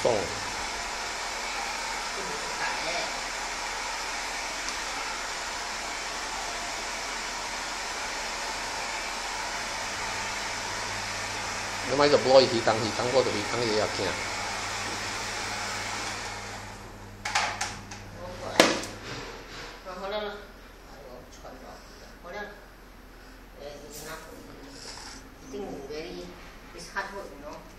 爽。你买就无伊鱼缸，我就鱼缸也要惊。 I think very, it's hard work, you know.